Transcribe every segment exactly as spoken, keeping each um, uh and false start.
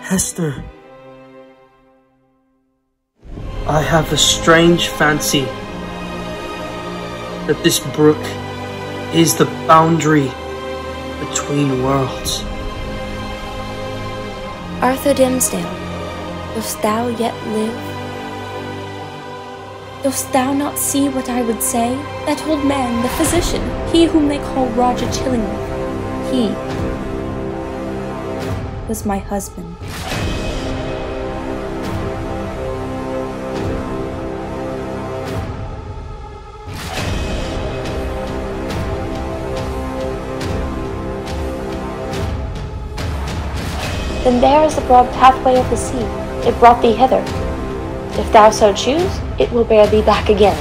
Hester. I have a strange fancy that this brook is the boundary between worlds. Arthur Dimmesdale, dost thou yet live? Dost thou not see what I would say? That old man, the physician, he whom they call Roger Chillingworth, he was my husband. Then there is the broad pathway of the sea. It brought thee hither. If thou so choose, it will bear thee back again.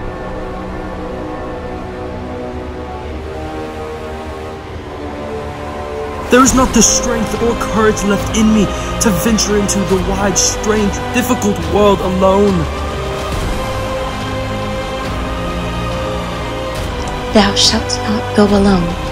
There is not the strength or courage left in me to venture into the wide, strange, difficult world alone. Thou shalt not go alone.